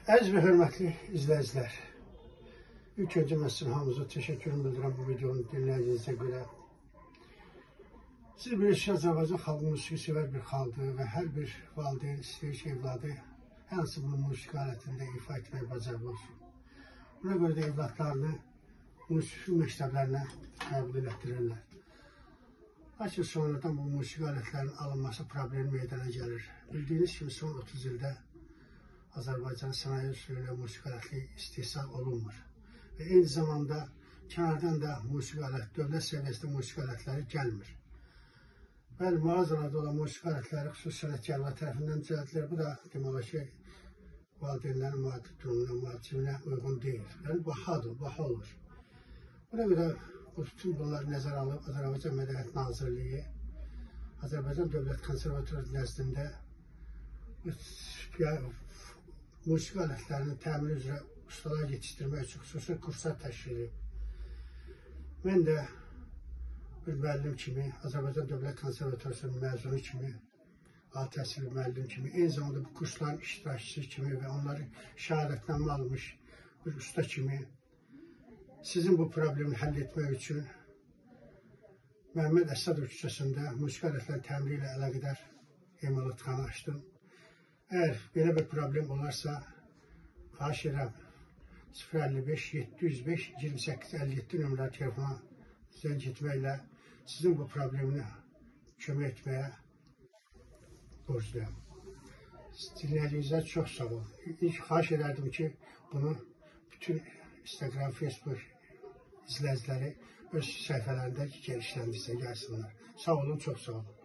Əziz və hörmətli izləyicilər, ilk öncə mən sizin hamınıza təşəkkürümü bildirəm bu videonu dinləyiciyinizə görə. Siz bilirsiniz, Azərbaycan xalqı musiqi sevər bir xalqdır və hər bir valideyn istəyir ki, evladı hansı bunun musiqi alətində ifa etmək bacarığı olsun. Buna görə də evladlarını musiqi məktəblərinə qəbul etdirirlər. Lakin sonradan bu musiqi alətlərinin alınması problemi meydana gəlir. Bildiyiniz kimi son 30 ildə Azərbaycan sənaye üsulu ilə musiqi alətli istehsal olunmur. Və eyni zamanda kənardan da musiqi alət, dövlət səviyyəsində musiqi alətləri gəlmir. Bəli, mağazalarda olan musiqi alətləri xüsusi sənətkarlar tərəfindən düzəldilir. Bu da demək olar ki, valideynlərin maddi durumuna, maddiyyətinə uyğun deyil. Yəni, baha olur. Buna görə bütün bunları nəzərə alıb Azərbaycan Mədəniyyət Nazirliyi, Azərbaycan Dövlət Konservatoriya nəzdində musiqi alətlərinin təmiri üzrə ustalar yetişdirmək üçün xüsusi kurslar təşkil edib. Mən də bir müəllim kimi, Azərbaycan Dövlət Konservatoriyasının məzunu kimi, ali təhsilli müəllim kimi, eyni zamanda bu kursların iştirakçısı kimi və onları şəhadətnamə almış bir usta kimi sizin bu problemi həll etmək üçün Məhəmməd Əsədov küçəsində musiqi alətlərinin təmiri ilə əlaqədar emalatxana açdım. Əgər belə bir problem olarsa, xahiş edirəm 055-705-2857 nömrəli telefona zəng etməklə sizin bu problemini kömək etməyə borcluyam. Dinlədiyinizə çox sağ olun. İlk xahiş edərdim ki, bunu bütün Instagram, Facebook izləyiciləri öz səhifələrində gəlişləndirsə gəlsinlər. Sağ olun, çox sağ olun.